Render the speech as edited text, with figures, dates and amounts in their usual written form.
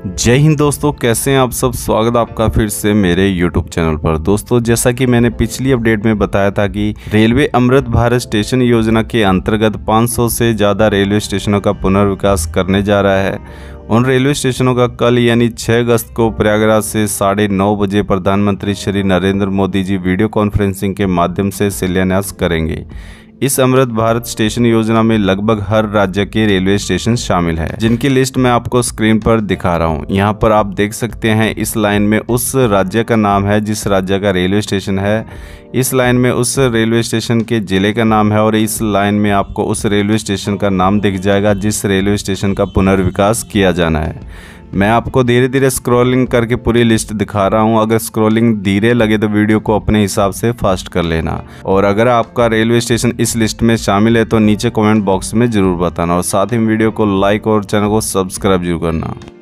जय हिंद दोस्तों, कैसे हैं आप सब। स्वागत आपका फिर से मेरे YouTube चैनल पर। दोस्तों, जैसा कि मैंने पिछली अपडेट में बताया था कि रेलवे अमृत भारत स्टेशन योजना के अंतर्गत 500 से ज़्यादा रेलवे स्टेशनों का पुनर्विकास करने जा रहा है। उन रेलवे स्टेशनों का कल यानी 6 अगस्त को प्रयागराज से 9:30 बजे प्रधानमंत्री श्री नरेंद्र मोदी जी वीडियो कॉन्फ्रेंसिंग के माध्यम से शिलान्यास करेंगे। इस अमृत भारत स्टेशन योजना में लगभग हर राज्य के रेलवे स्टेशन शामिल है, जिनकी लिस्ट मैं आपको स्क्रीन पर दिखा रहा हूं। यहां पर आप देख सकते हैं, इस लाइन में उस राज्य का नाम है जिस राज्य का रेलवे स्टेशन है, इस लाइन में उस रेलवे स्टेशन के जिले का नाम है और इस लाइन में आपको उस रेलवे स्टेशन का नाम दिख जाएगा जिस रेलवे स्टेशन का पुनर्विकास किया जाना है। मैं आपको धीरे धीरे स्क्रॉलिंग करके पूरी लिस्ट दिखा रहा हूं। अगर स्क्रॉलिंग धीरे लगे तो वीडियो को अपने हिसाब से फास्ट कर लेना। और अगर आपका रेलवे स्टेशन इस लिस्ट में शामिल है तो नीचे कमेंट बॉक्स में ज़रूर बताना और साथ ही वीडियो को लाइक और चैनल को सब्सक्राइब जरूर करना।